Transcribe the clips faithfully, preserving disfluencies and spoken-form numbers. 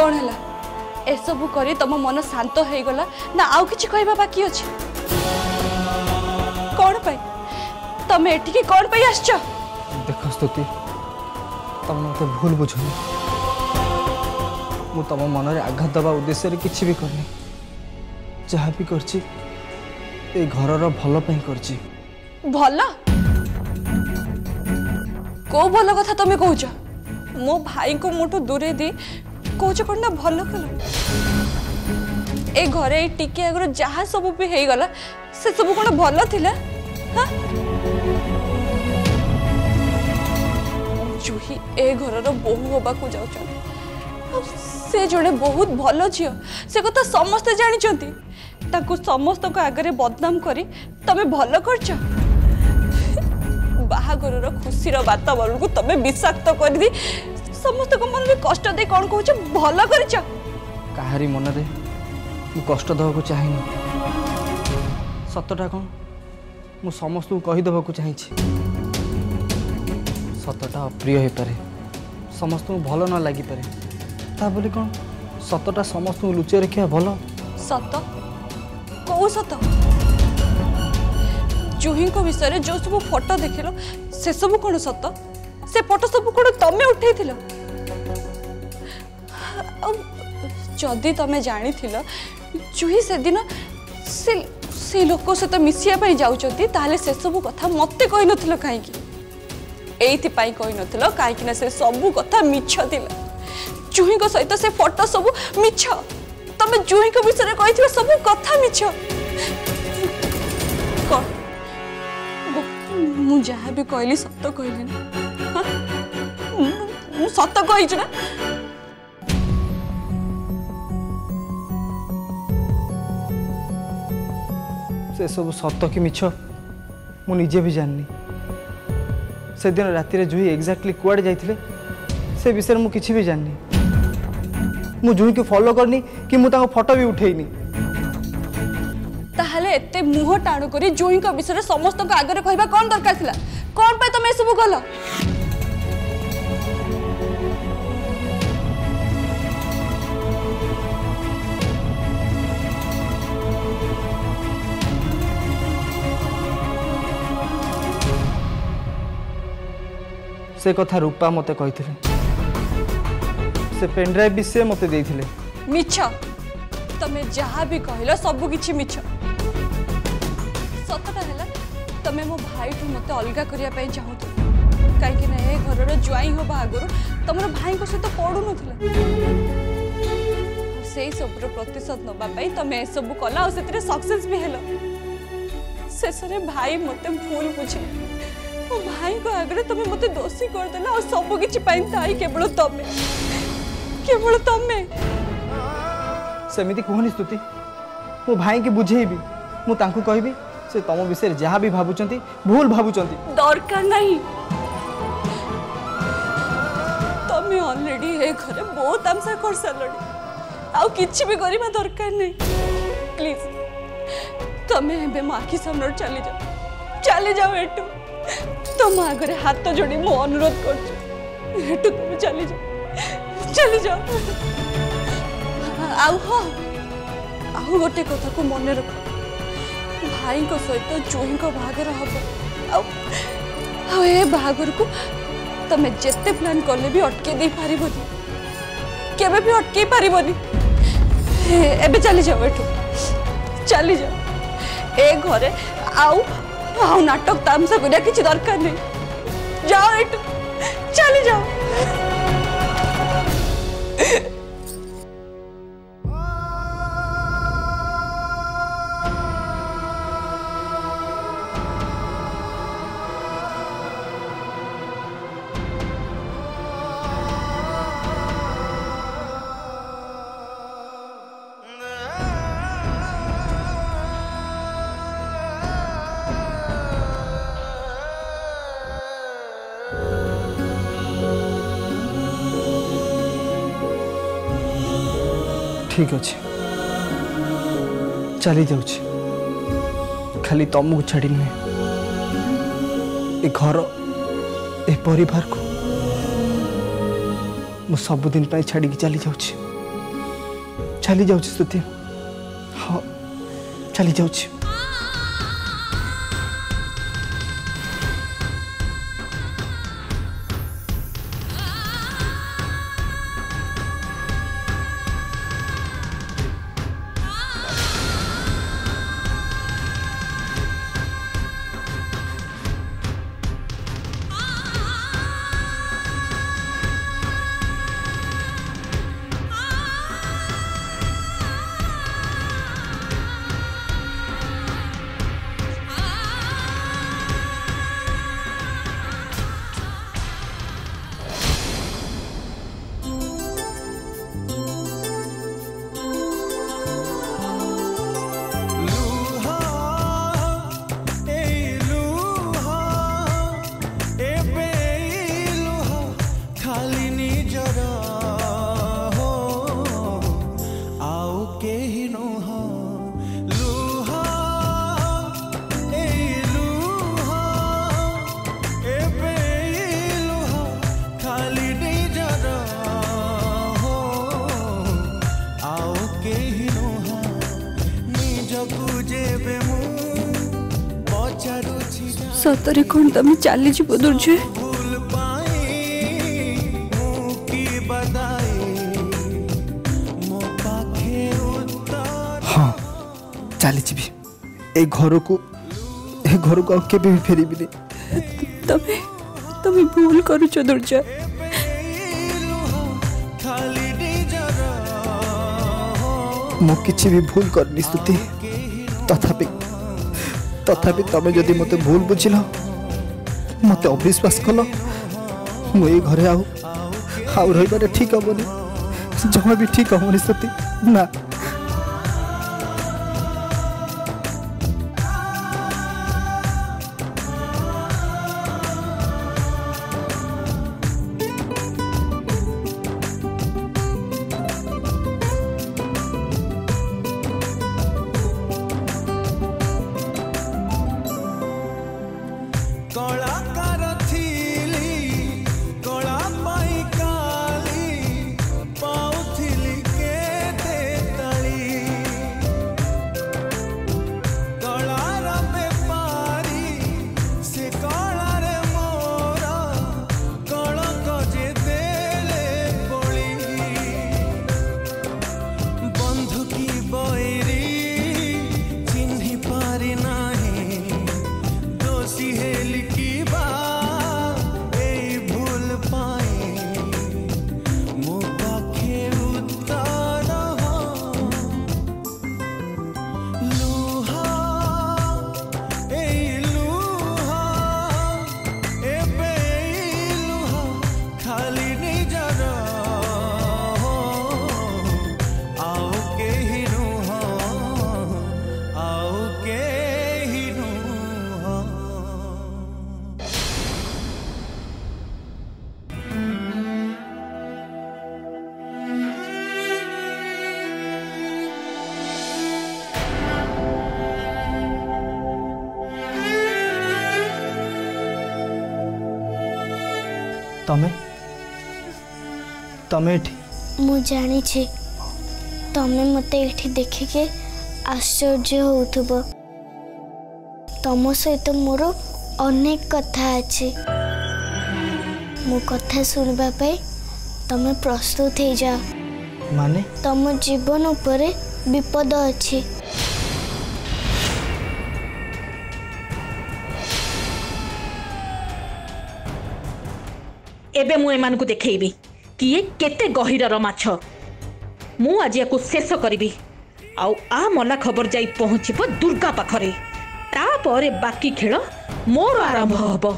कौन है एसबू करी तुम मन शांत हो गला ना आउ किछि कहबा बाकी अछि कौन पाई तमे एठी कौन पाई आछछ देख स्तुति तुम मत भूल बुझुनी मु तुम मन रे आघात दबा उद्देश्य किछि भी करनी जहाँ भी करछि ए घर रो भलो पई करछि भल को भल कथा तमे कहूछ मो भाई को मोटू दूरे दी कौच कौन ना भल कल ए घरे टिके आगर जहाँ सब भी हो गला से सब कौन भल थिला हाँ जूही ए घर बोहू होबा को जाउछन से जड़े बहुत भल झियो से कथा समस्ते जानिचंती ताकू समस्त को आगे बदनाम करी तमे भल करछ बाहागर खुशी वातावरण को तमे विषाक्त कर दी समस्त को मन में कष्ट दे कौन कहूछ भल करछ काहारी मन रे मु कष्ट दବାକୁ चाहिनी सतटा कौन मु समस्त को कहि दବାକୁ चाहिछि सतटा अप्रिय हो पारे समस्त को भल न लागि पारे ता बोली कौन सतटा समस्त को लुचे रखिया भल सत कौ सत जूही को विषय जो सब फोटो देखिल से सब कौन सत से फोटो सब कौन तमे उठे जदि तमे जानी जूही से दिन से से लोक सहित मिसिया जाऊँगी ताले से सब कथा मत कही न कहीं एथि कही न कहीं से सब कथा मिछ थिला जूही को सहित से फोटो सब मिछ तमे जूही को विषय कही सब कथा मिछ कौन मु जहाँ भी कहली सत कहली ना मु सत कही ना से सब सत कि मिछ मु निजे भी जाननी से दिन राति रे जूही एग्जैक्टली कुआडे जाइथिले से विषय मु किछि भी जाननी मु जूही को फॉलो करनी कि मु ताको फोटो भी उठेइनी ताहले एते मुह टाणु करी जूही को विषय समस्त को आगे कहबा कौन दरकार थिला कौन पे तुम सब गल से कथा रूपा मते कहिथिले से पेन ड्राइव भी से मते देइथिले मिछ तमे जहाँ भी कहलो सब किछि मिछ सतटा हैला तमे मो भाई ठू मते अलगा करिया पई चाहतो काहे ना ए घर रो जुआई हो बागरो तमरो भाई को से तो पडु नथिला सेई सब रो प्रतिशत नबा पई तमे सब कला और सेतरे सक्सेस भी हेलो शेषरे भाई मते भूल बुझे मो भाई को आगे तमे मते दोषी कर देला और सब किछि पई ताई केवल तमे केवल तमे सेमिति कहनी स्तुति मो भाई के बुझेबी मु तांकु कहबी से तम विषय जहाँ भी भावुचंती भूल भावुचंती दरकार नहीं तमे ऑलरेडी ए घरे बहुत आमसा कर सालडी आउ किछि भी करिबा दरकार नहीं प्लीज तमे एबे माखी सामने चली जाओ चली जाओ एटू तुम आगे हाथ जोड़ी मो अनुरोध कर तुम चली जाओ चली जाओ आउ हाँ आउ गोटे कथा को मन रख भाई को सहित जूही को बाहागर हम ए बाहागर को तमे जेते प्लान करले भी अटके दे पारिबनी केबे भी अटके पारिबनी एबे चली जाओ एठू चली जाओ ए घरे आउ आउ नाटक तामसा करिया किछि दरकार नहीं जाओ एटू चली जाओ ठीक अच्छे चली जाऊँ खाली तुमको छाड़ी नुहे ए घर ए परिवार को मु सबुदिन छाड़ी चली जाऊँ चली जाऊँ स्तुति हाँ चली जाऊँ सतरे कौन तुम चली जी दुर्जय हाँ चली जी ए घर को ए घर को के भी फेरी भी तमे तमे भूल करूछ दुर्जय मु किछि भी भूल करनी स्तुति तथापि तथापि तमें जदि मते भूल बुझिल मते अविश्वास कल मु ये घरे आउ आउ रही ठीक हेनी जमा भी ठीक हेनी स्तुति ना तमे तमे मु जानी छी तमे मते एठी देखिके आश्चर्य होउथबो तम सहित मोर अनेक कथा अछि मो कथा सुनबा पे तमे प्रस्तुत हे जा माने तम जीवन उपरे विपद अछि एबे मु एमान को देखैबी कि ये केते गहिरर माछ मु आज याको शेष करिबी आउ आ मला खबर जाई पहुँचब दुर्गा पाखरे ता परे बाकी खेल मोर आरंभ हबो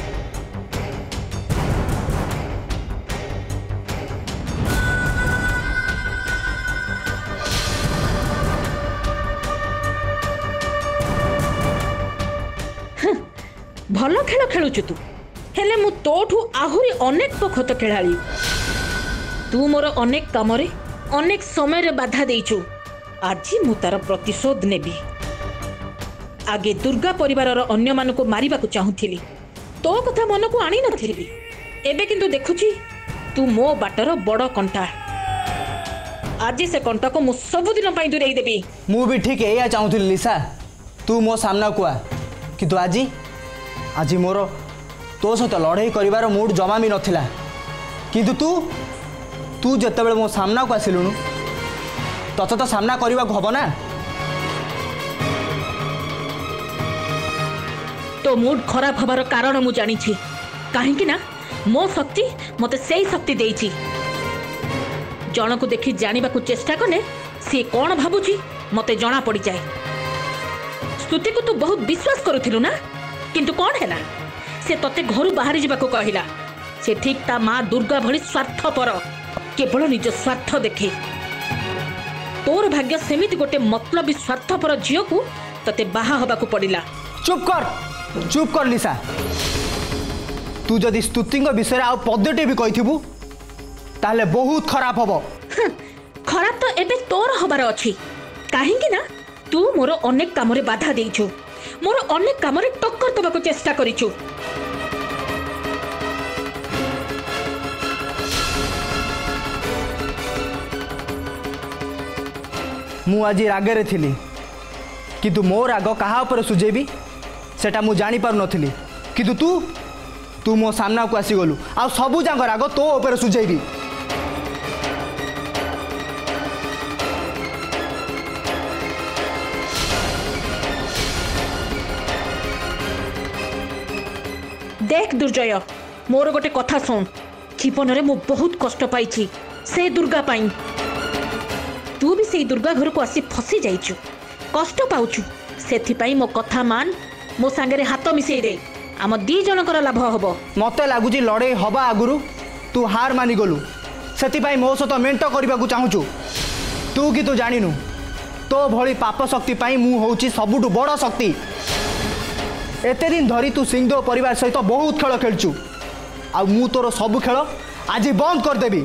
भल खेल खेलुचु तू हेले मु तोठू आहुरी अनेक पखत खेलाड़ी तू मोर अनेक कामरे अनेक समय रे बाधा देइचु आज मु तार प्रतिशोध नेबी आगे दुर्गा परिवार अन्य मान को मारिबा को चाहूथिली तो कथा मन को आनी नथिली एबे किंतु देखुची तू मो बाटर बड़ कंटा आज से कंटक मु सबुदिन दूरे देवी। मु भी ठीक है चाहूली लिसा तू मो सामना को आ किंतु आज आज मोर तो सहित लड़ाई कर मूड जमा भी नाला किंतु तू तू जिते मो सामना को आसिलुणु तत तो सामना करने को हम ना। तो मूड खराब हबार कारण मु जानी कहीं ना मो शक्ति मते से शक्ति देइछि। जन को देखी जानिबा को चेष्टा कने सी कौन भाबुची मते जना पड़ी जाए। स्तुति को तू बहुत विश्वास करुथिलु ना किंतु कौन हैला से तते घरु बाहर जाबा को कहिला। से ठीक ता मां दुर्गा भली स्वार्थपर केवल निज स्वार्थ देखे। तोर भाग्य सेमिति गोटे मतलबी स्वार्थपर झियो को तते बाहा हबा को पड़िला। चुप कर चुप कर लिसा तू जदि स्तुति विषय आ पदटे भी कहिथिबु ताले बहुत खराब हबो। खराब तो एबे तोर हबार अछि काहेकि ना तू मोर अनेक काम रे बाधा देइछु मोर अनेक काम रे टक्कर दबा को चेष्टा करिछु। मु आज रागरे थिली किंतु मो राग कहा ऊपर सुझेबी सेटा मु जानी पार नथिली किंतु तू तू मो सामना को आसी गलु आ सबु जांग राग तो ऊपर सुझेबी। देख दुर्जय मोर गोटे कथा सुन जीवन रे मु बहुत कष्ट पाइछि से दुर्गा पाई। तू भी से दुर्गा घर को आसी फसी जाइछु कष्ट पाउछु सेथिपाई मो कथा मान मो सांगरे हाथ मिसई दे आम दी जनकर लाभ हबो। मते लागुची लड़े हवा आगुरु तू हार मानि गलु सेथिपाई मो सहित मेंट करबा को चाहूछु। तू कि तू जानिनु तो भली पाप शक्ति पाई मु होउची सबुटु बड़ शक्ति। एते दिन धरी तू सिंहदेव परिवार सहित बहुत खेल खेलचु आ मु तोर सब खेल आज बंद कर देबी।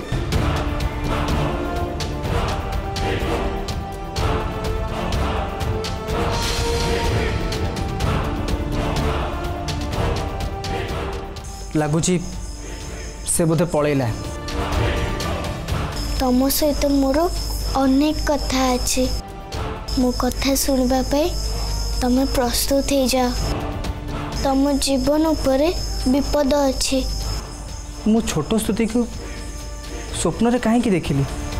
लगुची से बोधे पलैला। तुम सहित मोर अनेक कथा अच्छी मो कथा सुनबा पे तमे प्रस्तुत हो जाओ। तुम जीवन उपरे विपद अच्छी। मु छोट स्तुति को स्वप्न रे काहे की देखिली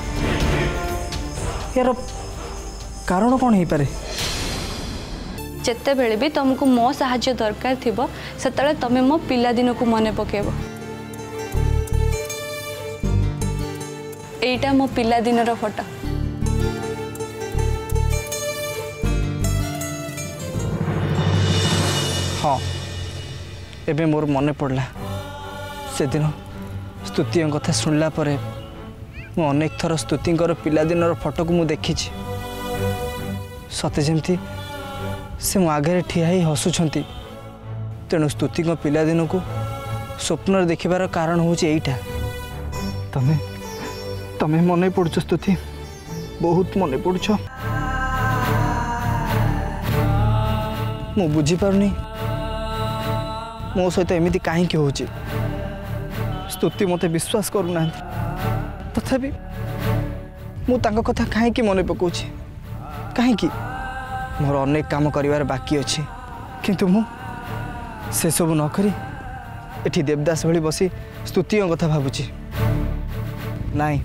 यार कारण कौन हो पारे। जिते बेले भी तुमको मो साहाय्य दरकार थिबो सेतले तमे मो पिला दिन को मने पकेबो। एटा मो पिला दिन रो फोटो। हाँ एबे मोर मने पड़ला से दिन स्तुति कथा सुनला परे मु अनेक थर स्तुति पिला दिन फोटो को मु देखी सते जमती से मो आगे ठिया ही हसुंट। तेणु स्तुति पिला दिन को स्वप्न देखिबार कारण हूँ यहीटा। तमें तमें मन पड़ुछ स्तुति बहुत मन पड़ुछ। मु बुझी पारुनी मो सहित एमती कहीं हो स्तुति मते विश्वास करूना तथापि मु तांको कथा कहीं मन पकाउछि कहीं मोर अनेक काम करिवार बाकी अच्छी किंतु मु से सब न करी एठी देवदास भली बसी स्तुति कथा भाबुछि। नाई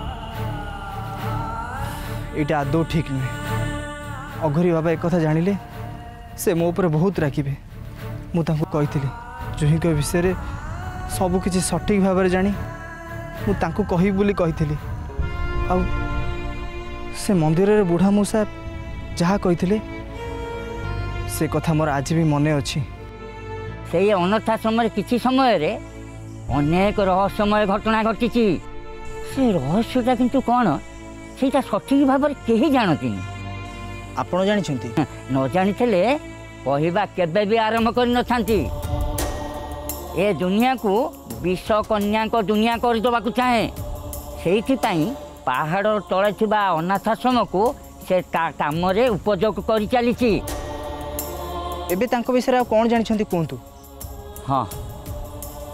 एटा आदौ ठीक नुहे। अघरी बाबा एक कथा जानिले से मो ऊपर बहुत राखिबे। मु तांको कहिथिली जुही के विषय रे सब किछि सटीक भाव में जानी मु तांको कहि बोली कहिथिली। आ से मंदिर रे बुढ़ा मूसा जहाँ कही से कथा मोर आज भी मन अच्छी। से अनथा समय किसी समय रे अनेक रहस्यमय घटना घटी से रहस्यटा किंतु कौन से सठिक भाव में कहीं जानती आपण जानी न जानी कहवा केबे भी आरंभ कर न थांती। ए दुनिया को विष कन्या को दुनिया करदेवा को चाहे से पहाड़ तले थिबा अनाथाश्रम को से काम रे उपयोग कर चली। एबे तांको विषय आ कौन जानी कहतु। हाँ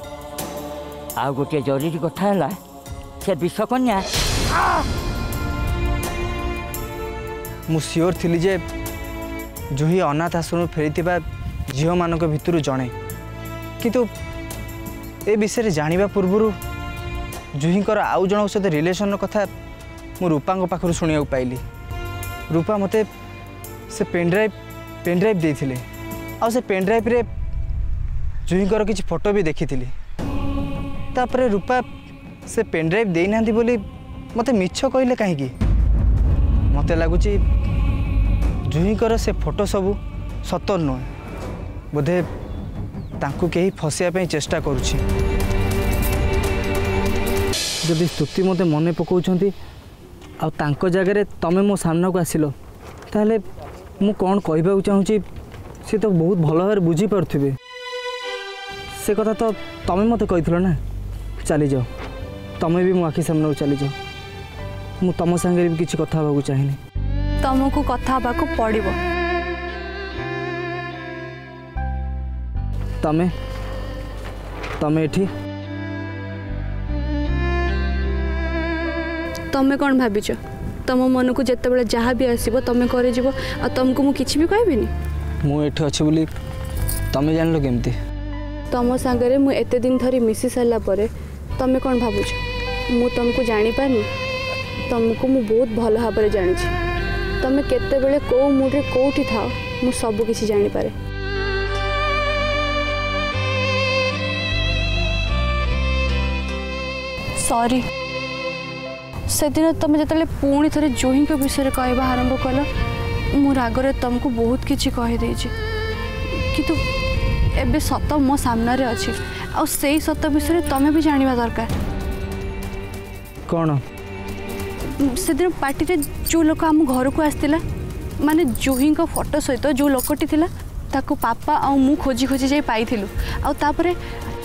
आ गोटे जरूरी कथा है से विष कन्या मु सियोर थिली जे जुही अनाथ आश्रम फेरी झील मान भितर जड़े किंतु ए विषय जानिबा पूर्व जुहींकर आउ जन सहित रिलेशन कथा मु रूपा पाखर शुणा पाइली। रूपा मते से पेनड्राइव पेनड्राइव देथिले आ से पेनड्राइव रे जुहींकर किछि फोटो भी देखी तापरे रूपा से पेनड्राइव दे ना बोली मते मिछ कहले कहीं मते लगुच जुहींकर से फोटो सबू सतर नुहे बोधे तांकु केही फसिया चेष्टा करुछि। जदि स्तुति मते मने पकाउछंती आ तांको जगह तमे मो सामना को आसिलो ताहले मु कौन कहबा चाहूँगी सी तो बहुत भल भाव बुझी पारे से कथा तो तमे मते कही ना चली जाओ तमे भी मो आखि सामने चली जाओ मु तम संगे भी किसी कथा हवा चाहिए तुमको कथा हवा पड़ो तमे तमे एठी तमें कौन भाविच तुम मन को जिते बड़े जहाँ भी आसो तुम कर तुमको मुझे किसी भी कहबिनी मुझे अच्छी बोली तमें जान लो केमती तुम सागरे मु एते दिन धरी मिसी सारा पर तुम कौन भावुच मु तुमको जानी पानी तुमको मु बहुत भल भाव में जानी तुम केते बेले को मूड रे कोठी थाओ मु सब किसी जानी पारे। सॉरी से दिन तुम जो पुणी थे जुही विषय कहवा आरंभ कल मो रागर तुमको बहुत किसी कहीदे कितु एबे सत मो सामने अच्छी आ से सत विषय तुम भी जाना दरकार कौन से दिन पार्टी रे जो लोक आम घर को आसला माने जुही फोटो सहित जो लोकटी थिला ताको पापा आ मु खोजी खोजी जाई पाइथिलु आ तापरे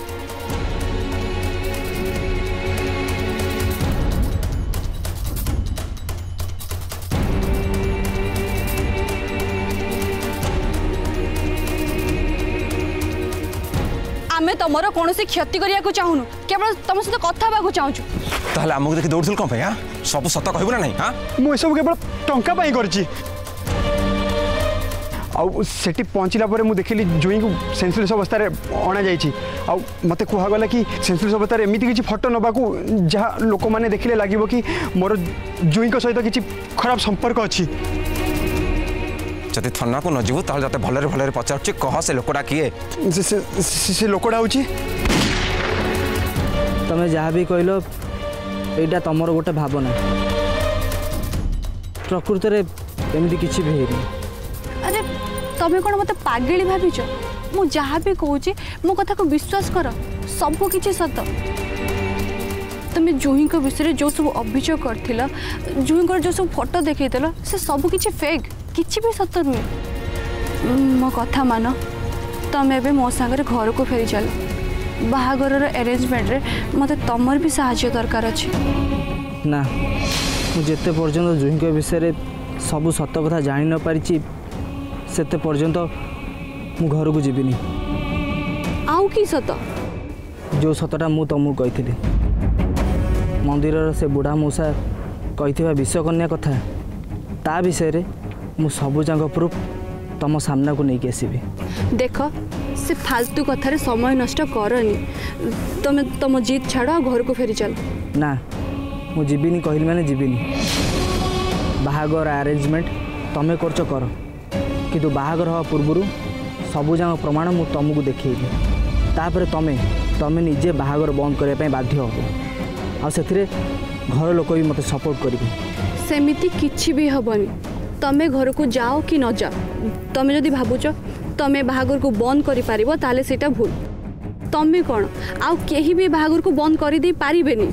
आमे तमरो कोनोसी क्षति करिया को चाहुनु केवल तम सहित कथा बाकू चाहूछु ताहले हमको देखि दौड़थुल कोन भैया सब सत कहबो ना नहीं हां मु सब केवल टंका पाई करची आउ सेठी पहुँचला पर मु देखिली जुई को सेंसलेस अवस्था रे अणा जाइछि आउ मते कुहा गला कि सेंसलेस अवस्था रे एमिति किछि फोटो नबाकू जहा लोक माने देखिले लागिवो कि मोर जुई को सहित किछि खराब संपर्क अछि जदि थाना को न जीवो ताहले जाते भलरे भलरे पचारछि कह से लोकडा किए से से, से लोकडा होछि तमे जहाँ भी कहलो एटा तमर गोटे भावना प्रकृत रे एमिति किछि भी हेरि अरे तमें कौन मत पागली भाविच मु जहाँ भी कहूँ मो कथा को विश्वास कर सब किसी सत तुम्हें जुही विषय जो सब अभियोग कर जुही जो सब फोटो देखल से सब किसी फेक किसी भी सत नुहे मो कथा मान तुम एवं मो सागर घर को फेरी चल बाहागर अरेंजमेंट रे मत तमर भी साहाय्य दरकार अच्छे ना मुझे पर्यंत जुही विषय सब सत कथा जानी न पारिछि सेते पर्यंत मु घर को जीविनी आउ की सत जो सतटा मु तुमको कही मंदिर से बुढ़ा मौसा कही विश्वकन्या कथा ता विषय रे मु सबू जाक प्रूफ तुम सामना को लेकिन आसबि देख से फालतू कथार समय नष्ट करनी तुम तुम जीत छाड़ घर को फेरी चल ना मु जीविनी कहली माने जीविनी बाहागर अरेंजमेंट तमें करच कर किंतु बाहागर हवा पूर्व सबूजाक प्रमाण मु तुमको देखेली तापर तमें तमें निजे बाहागर बंद करने बाध्य हो आथिरे घर लोक भी मत सपोर्ट करेंगे सेमिति किछि भी हबनी तमें घर को जाओ कि न जाओ तमें जदि भावुच तमें बाहागर को बंद करि पारिबो ताले सेटा भूल तमें कौन आउ केही भी बाहागर को बंद करि दे पारिबेनी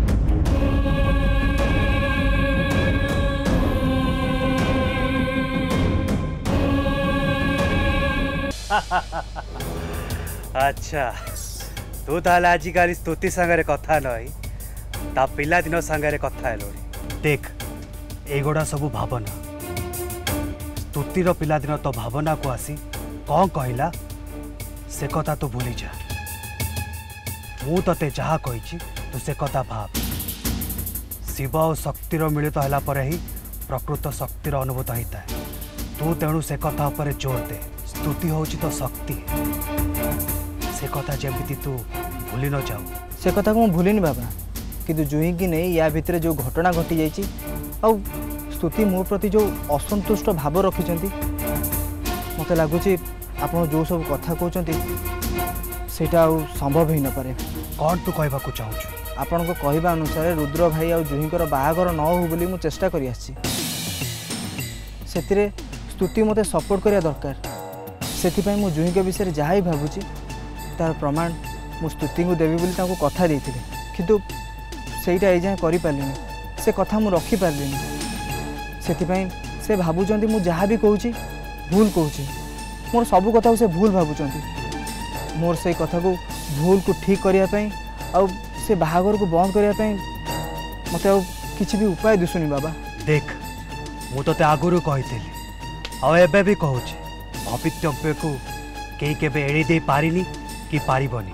अच्छा तू ताले आजिकाली स्तुति सांगरे कथा नई ता पिला दिन सांगरे कथा हेलोनी देख एगोड़ा सब भावना स्तुतिर पिला दिन तो भावना को आसी कौन कहला से कथा तो भूली जा मु तते जहा कही तू से कथा भाव शिव और शक्तिर मिलित होला पर ही प्रकृत शक्तिर अनुभूत होता है। तू तेणु से कथा पर जोर दे। स्तुति हूँ तो शक्ति, से कथा जमी तू भूली न जाऊ। से कथा को भूलिनी बाबा, किंतु जुही की नहीं या भितर जो घटना घटी जाइए आउ स्तुति मो प्रति जो असंतुष्ट भाव रखिंट मत लगुच आप जो सब कथा कहते सेटा संभव ही न पारे। कौन तू कहबा को चाहूँ? आपण को कहवा अनुसार रुद्र भाई और जुहींकर बाहागर न हो बोली मु चेष्टा करी आसी। सेतिरे स्तुति मते सपोर्ट करिया दरकार। सेतिपई मु जुही के विषय जहाँ ही भावुची तार प्रमाण मु स्तुति को देवी बोली ताको कथा देइथिले, किंतु सेटा ए जाए करि पारलिनी। से कथा मु रखी पारलिनी। सेतिपई से भाबुचंती मु जहाँ भी कहूची भूल कहूची। मोर सब कथा से भूल भाबुचंती। मोर से कथा को भूल को ठीक करिया पई आ से बाहागर को बंद करने मत किसी भी उपाय दिशुनी बाबा। देख मु तो आगुरी कही आबे भी कहूँ भवितव्य को कई केबे एड़ी दे पारिनी कि पारिबनी।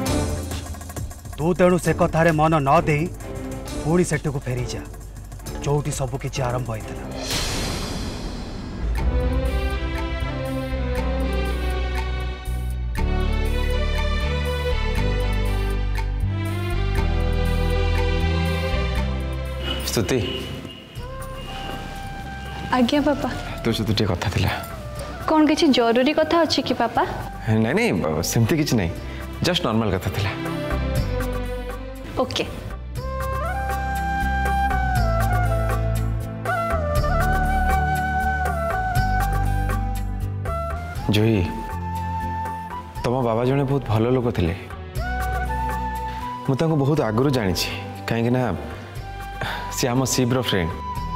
तू तेणु से कथारे मन न दे पुणी सेठू को फेरी जा जोटी सब किछि आरंभ होइतला। स्तुति आज्ञा पापा। तो सहित टे कथा थिला। कौन किसी जरूरी कथा अच्छी कि पापा? नहीं नहीं सेमती किछि नहीं, जस्ट नॉर्मल कथा थिला। ओके। जोई तुम बाबा जने बहुत भल लोक थिले। मुझे बहुत आगुरी जानी कहीं ना सी आम शिवर फ्रेंड।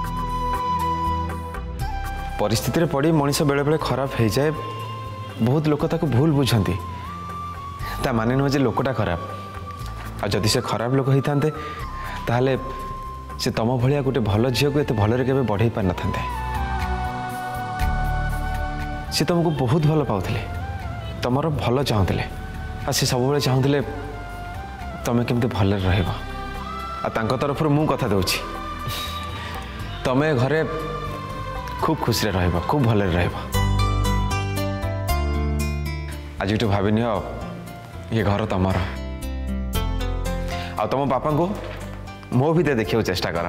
परिस्थिति रे पड़ी मनीष बेले बेले खराब हो जाए। बहुत लोक ताको भूल बुझंती। ता माने नुह जे लोकटा खराब। आ जदि से खराब लोक होता ताहले से तुम भलिया गोटे भल झील को एत भलरे केबे बढ़ई पार न थांते। से तुमको बहुत भल पाउथिले, तुमर भल चाहूले। आ से सब बेले चाहूले तुम केमते भलरे रहबो। आ तांको तरफ मु कथा दउछि तमे घरे खूब खुशी रहबो, खूब भलरे रहबो। आज तो भाविनी ये घर तुमर। आ तुम बापा को मो भी देखियो चेष्टा कर।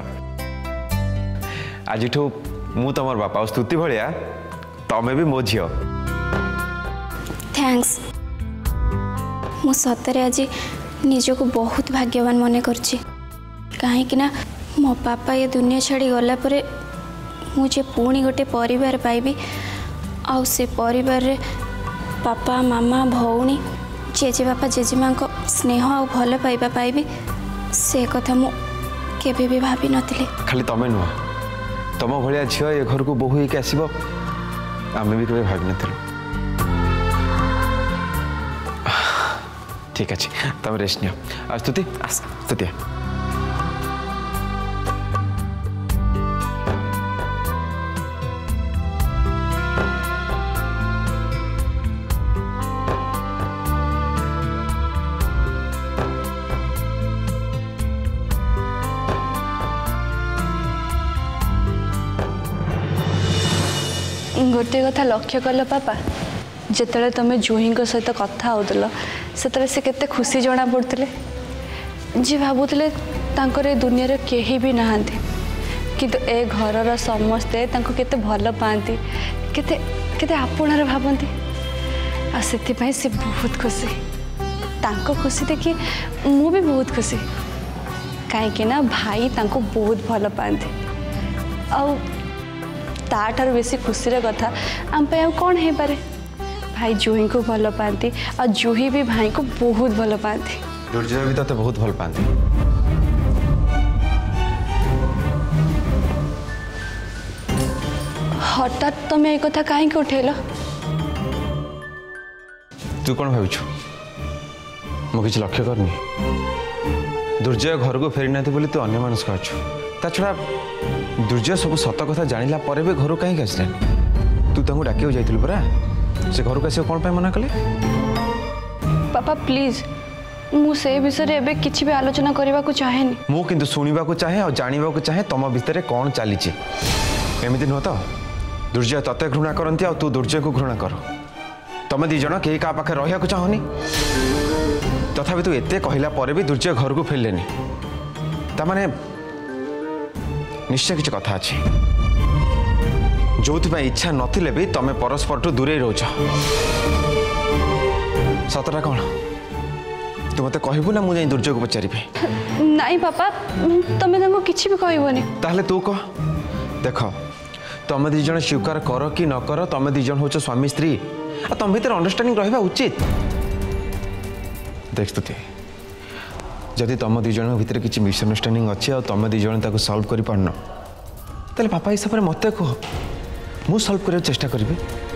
आज मु तुम बापा स्तुति भलिया तमें भी मो झियो। थैंक्स। मु सतरे आज निजको बहुत भाग्यवान मन करछि। कहीं मो पापा ये दुनिया छाड़ी गला परे मुझे पुणी गोटे परिवार पाइबी। आउ से परिवार रे पापा मामा भौणी जेजे बापा जेजेमा को स्नेह आ भल पाइबा पाइबी। से कथा मु केबे भी भाभी नथिले। खाली तमें नुह तुम भलिया झियो ये घर को बोहू होके आसीबो आमे भी केबे भाभी नथिलु। ठीक अच्छे तुम रेस्ट नियो। आ स्तुति आस स्तुति गोटे कथा लक्ष्य कल पापा, जिते तुम जुही सहित कथा होल से से केते खुशी जना पड़ते। जी भावुले तांकर दुनिया रे केही भी नहांती, किंतु ए घरर समस्ते तांको केते भल पाती, केते केते आपणार भावती। आ सेति से बहुत खुशी। तांको खुशी देखी मु भी बहुत खुशी। कहीं ना भाई तांको बहुत भल पाती। आ ताठार बेसी खुशी कथा आम पे कौन है पारे। भाई जुही को भल पाती और जुही भी भाई को बहुत भल पाती। दुर्जय भी तो बहुत भल पाती। हठात तुम ये कथा कहीं उठेल? तू कौन भावुଛୁ? मु किसी लक्ष्य करनी। दुर्जय घर को फेरी ना बोली तू अन्य मानस कहछु। ता छड़ा दुर्जय सब सत कथा जानिला परे भी घर कहीं आसलानी। तू तांको डाकियो जाइथिलु परा। से घर को आसियो कोन पे मना कले? पापा प्लीज मु से विषय रे एबे किछि भी आलोचना करबा को चाहेनी। मु किंतु सुनिबा को चाहे और जानिबा को चाहे तम भीतर कोन चली छी। एमती नुह तो दुर्जय तते घृणा करती तू दुर्जय को घृणा कर तुम दी जन कई क्या पाखे रहा चाहनी तथापि तू एते कहला पर भी दुर्जय घर को फेरलेनी ताने निश्चय किसी कथा अच्छी जो इच्छा नथिले भी तुम परस्पर ठू दूरे रोच सतटा कौन तू मत कहबू ना मुझे दुर्जय को पचारि नहीं पापा तुम्हें किसी भी कहबनी ताहले तू कह देख तुम दी जन स्वीकार कर कि न कर तुम दी जन होच स्वामी स्त्री आ तुम भीतर अंडरस्टैंडिंग रहा उचित देख स्तुति जदि तुम दी जन भीतर किसी मिसअंडरस्टैंडिंग अच्छी आ तुम दी जन ताको सॉल्व कर पारन ताले पापा हिसाब से मत कह मु सॉल्व कर चेष्टा करी